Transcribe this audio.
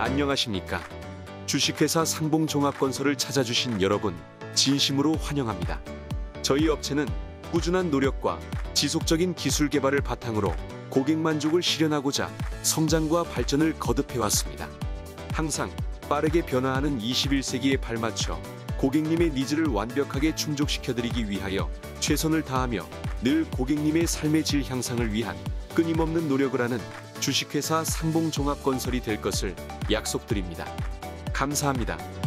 안녕하십니까? 주식회사 상봉종합건설을 찾아주신 여러분, 진심으로 환영합니다. 저희 업체는 꾸준한 노력과 지속적인 기술 개발을 바탕으로 고객 만족을 실현하고자 성장과 발전을 거듭해왔습니다. 항상 빠르게 변화하는 21세기에 발맞춰 고객님의 니즈를 완벽하게 충족시켜드리기 위하여 최선을 다하며 늘 고객님의 삶의 질 향상을 위한 끊임없는 노력을 하는 주식회사 상봉종합건설이 될 것을 약속드립니다. 감사합니다.